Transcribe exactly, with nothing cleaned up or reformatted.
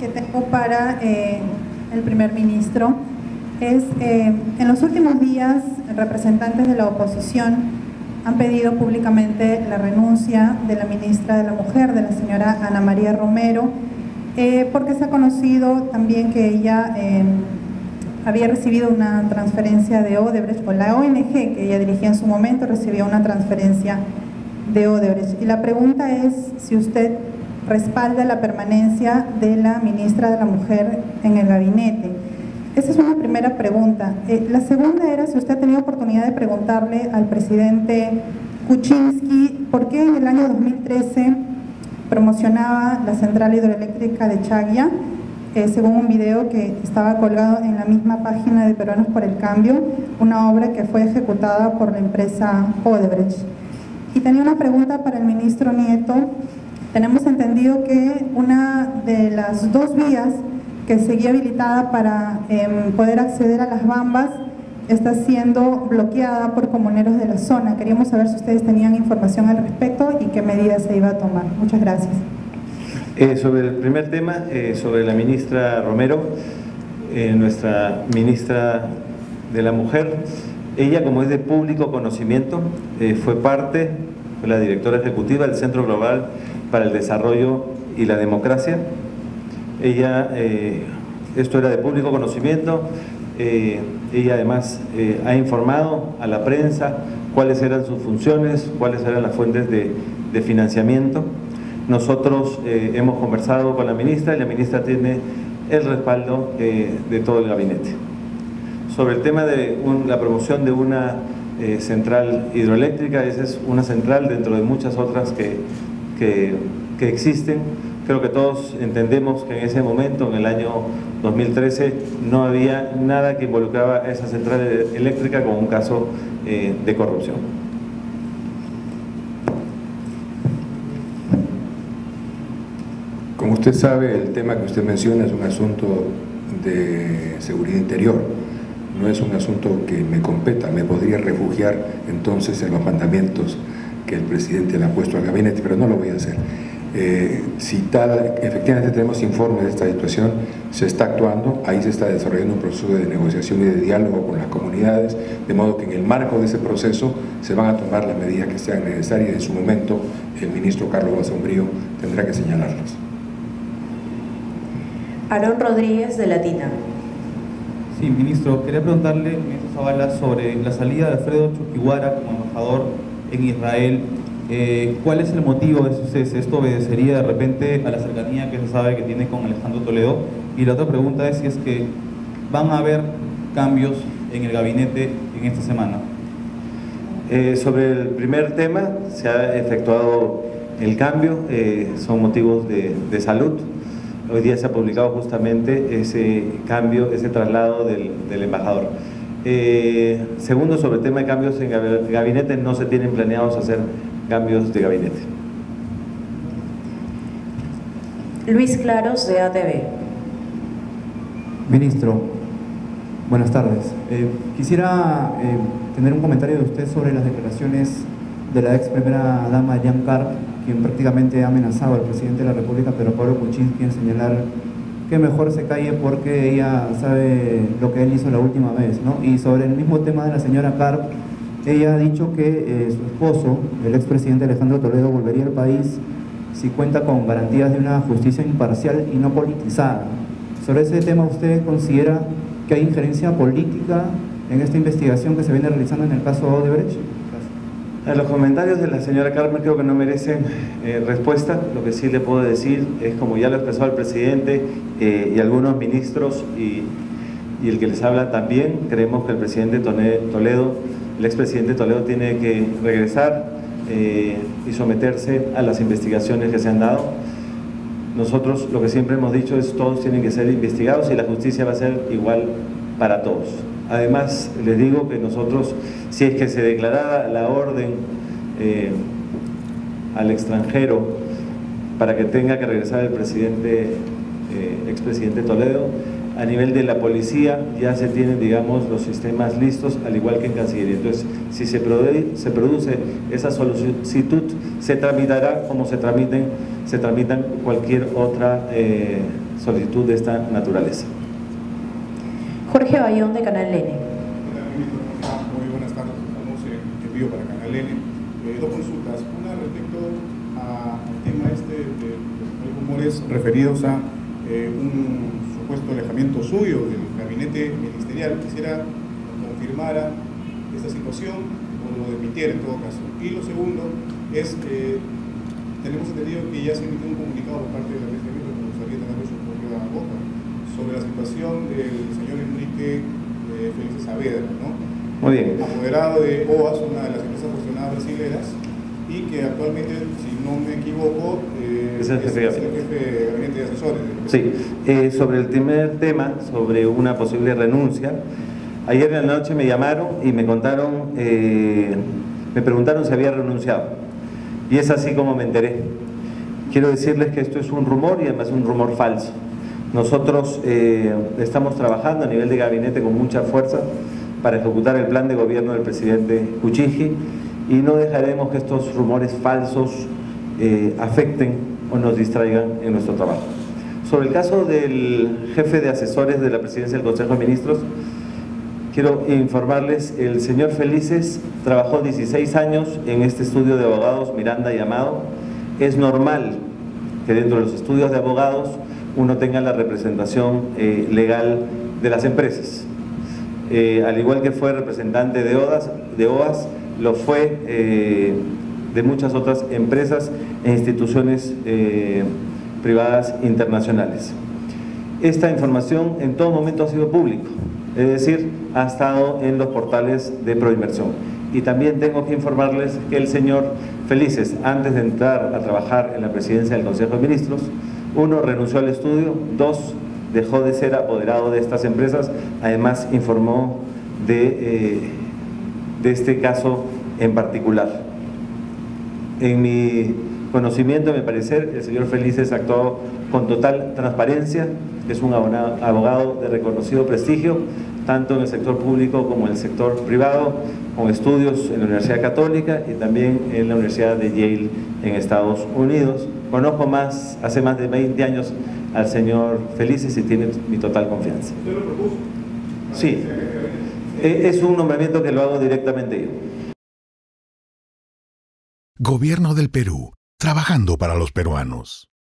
que tengo para eh, el primer ministro es, eh, en los últimos días, representantes de la oposición han pedido públicamente la renuncia de la ministra de la Mujer, de la señora Ana María Romero, eh, porque se ha conocido también que ella eh, había recibido una transferencia de Odebrecht, o la O N G que ella dirigía en su momento recibió una transferencia de Odebrecht. Y la pregunta es si usted respalda la permanencia de la ministra de la Mujer en el gabinete. Esa es una primera pregunta. Eh, la segunda era si usted ha tenido oportunidad de preguntarle al presidente Kuczynski por qué en el año dos mil trece promocionaba la central hidroeléctrica de Chagua, eh, según un video que estaba colgado en la misma página de Peruanos por el Cambio, una obra que fue ejecutada por la empresa Odebrecht. Y tenía una pregunta para el ministro Nieto. Tenemos entendido que una de las dos vías que seguía habilitada para eh, poder acceder a las Bambas está siendo bloqueada por comuneros de la zona. Queríamos saber si ustedes tenían información al respecto y qué medidas se iba a tomar. Muchas gracias. Eh, sobre el primer tema, eh, sobre la ministra Romero, eh, nuestra ministra de la Mujer, ella, como es de público conocimiento, eh, fue parte, fue la directora ejecutiva del Centro Global para el Desarrollo y la Democracia. Ella, eh, esto era de público conocimiento, eh, ella además eh, ha informado a la prensa cuáles eran sus funciones, cuáles eran las fuentes de, de financiamiento. Nosotros eh, hemos conversado con la ministra y la ministra tiene el respaldo eh, de todo el gabinete. Sobre el tema de un, la promoción de una eh, central hidroeléctrica, esa es una central dentro de muchas otras que, que, que existen. Creo que todos entendemos que en ese momento, en el año dos mil trece, no había nada que involucraba a esa central eléctrica con un caso eh, de corrupción. Como usted sabe, el tema que usted menciona es un asunto de seguridad interior, no es un asunto que me competa. Me podría refugiar entonces en los mandamientos que el presidente le ha puesto al gabinete, pero no lo voy a hacer. Eh, si tal, efectivamente tenemos informes de esta situación, se está actuando, ahí se está desarrollando un proceso de negociación y de diálogo con las comunidades, de modo que en el marco de ese proceso se van a tomar las medidas que sean necesarias y en su momento el ministro Carlos Basombrío tendrá que señalarlas. Aarón Rodríguez, de Latina. Sí, ministro, quería preguntarle, ministro Zavala, sobre la salida de Alfredo Choquiguara como embajador en Israel. Eh, ¿Cuál es el motivo de su cese? ¿Esto obedecería de repente a la cercanía que se sabe que tiene con Alejandro Toledo? Y la otra pregunta es si es que van a haber cambios en el gabinete en esta semana. Eh, sobre el primer tema, se ha efectuado el cambio, eh, son motivos de, de salud. Hoy día se ha publicado justamente ese cambio, ese traslado del, del embajador. Eh, segundo, sobre el tema de cambios en el gabinete, no se tienen planeados hacer cambios de gabinete. Luis Claros, de A T V. Ministro, buenas tardes. Eh, quisiera eh, tener un comentario de usted sobre las declaraciones de la ex primera dama Jan Karp, quien prácticamente ha amenazado al presidente de la República, Pedro Pablo Kuczynski, en señalar que mejor se calle porque ella sabe lo que él hizo la última vez, ¿no? Y sobre el mismo tema de la señora Karp, ella ha dicho que eh, su esposo, el expresidente Alejandro Toledo, volvería al país si cuenta con garantías de una justicia imparcial y no politizada. Sobre ese tema, ¿usted considera que hay injerencia política en esta investigación que se viene realizando en el caso Odebrecht? A los comentarios de la señora Carmen creo que no merecen eh, respuesta. Lo que sí le puedo decir es, como ya lo expresó el presidente eh, y algunos ministros y, y el que les habla también, creemos que el presidente Toledo, el expresidente Toledo tiene que regresar eh, y someterse a las investigaciones que se han dado. Nosotros lo que siempre hemos dicho es todos tienen que ser investigados y la justicia va a ser igual para todos. Además, les digo que nosotros, si es que se declarara la orden eh, al extranjero para que tenga que regresar el presidente, eh, expresidente Toledo, A nivel de la policía ya se tienen, digamos, los sistemas listos, al igual que en Cancillería. Entonces, si se produce, se produce esa solicitud, se tramitará como se tramiten, se tramitan cualquier otra eh, solicitud de esta naturaleza. Jorge Bayón, de Canal N. Hola, ministro. Muy buenas tardes. Estamos en envío para Canal N. Eh, dos consultas. Una respecto a- al tema este de los rumores referidos a eh, un supuesto alejamiento suyo del gabinete ministerial. Quisiera que confirmara esta situación o lo desmintiera en todo caso. Y lo segundo es, eh, tenemos entendido que ya se emitió un comunicado por parte de la presidencia, que nos gustaría tenerlo en su propia boca, sobre la situación del señor Enrique eh, Félix Saavedra, ¿no? Muy bien. Apoderado de O A S, una de las empresas fusionadas brasileras, y que actualmente, si no me equivoco, eh, es el jefe de es el jefe de gabinete de asesores. Sí, eh, sobre el primer tema, sobre una posible renuncia, ayer en la noche me llamaron y me contaron, eh, me preguntaron si había renunciado, y es así como me enteré. Quiero decirles que esto es un rumor y además un rumor falso. Nosotros eh, estamos trabajando a nivel de gabinete con mucha fuerza para ejecutar el plan de gobierno del presidente Kuczynski, y no dejaremos que estos rumores falsos eh, afecten o nos distraigan en nuestro trabajo. Sobre el caso del jefe de asesores de la presidencia del Consejo de Ministros, quiero informarles, el señor Felices trabajó dieciséis años en este estudio de abogados Miranda y Amado. Es normal que dentro de los estudios de abogados uno tenga la representación eh, legal de las empresas. Eh, al igual que fue representante de O A S, de O A S lo fue eh, de muchas otras empresas e instituciones eh, privadas internacionales. Esta información en todo momento ha sido público, es decir, ha estado en los portales de Proinversión. Y también tengo que informarles que el señor Felices, antes de entrar a trabajar en la presidencia del Consejo de Ministros, uno, renunció al estudio, dos, dejó de ser apoderado de estas empresas, además informó de, eh, de este caso en particular. En mi conocimiento, a mi parecer, el señor Felices actuó con total transparencia, es un abogado de reconocido prestigio, tanto en el sector público como en el sector privado, con estudios en la Universidad Católica y también en la Universidad de Yale en Estados Unidos. Conozco más, hace más de veinte años al señor Felices y tiene mi total confianza. ¿Usted lo propuso? Sí, es un nombramiento que lo hago directamente yo. Gobierno del Perú, trabajando para los peruanos.